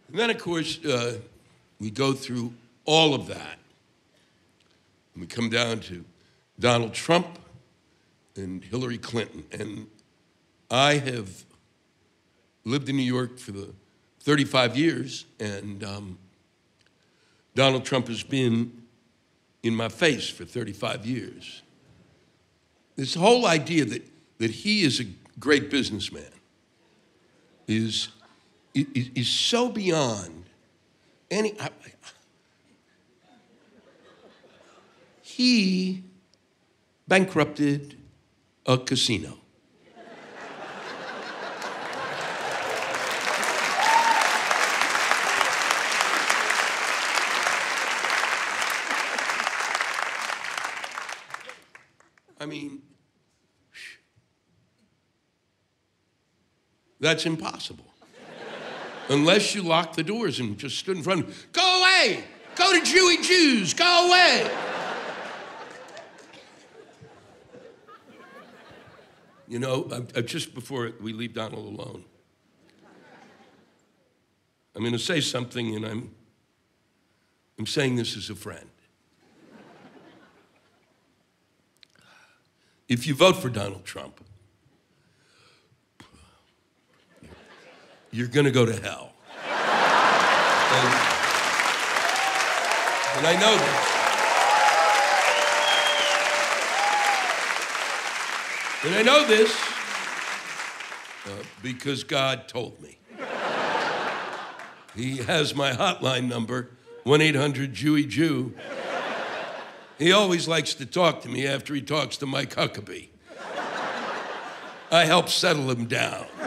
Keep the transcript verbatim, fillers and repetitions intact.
And then, of course, uh, we go through all of that. And we come down to Donald Trump and Hillary Clinton. And I have lived in New York for the thirty-five years, and um, Donald Trump has been in my face for thirty-five years. This whole idea that, that he is a great businessman is, is, is so beyond any... I, he bankrupted a casino. I mean, that's impossible. Unless you lock the doors and just stood in front of them. Go away! Go to Jewy Jews! Go away! You know, I, I, just before we leave Donald alone, I'm going to say something, and I'm, I'm saying this as a friend. If you vote for Donald Trump, you're going to go to hell. And, and I know this. And I know this uh, because God told me. He has my hotline number, one eight hundred Jewy Jew. He always likes to talk to me after he talks to Mike Huckabee. I help settle him down.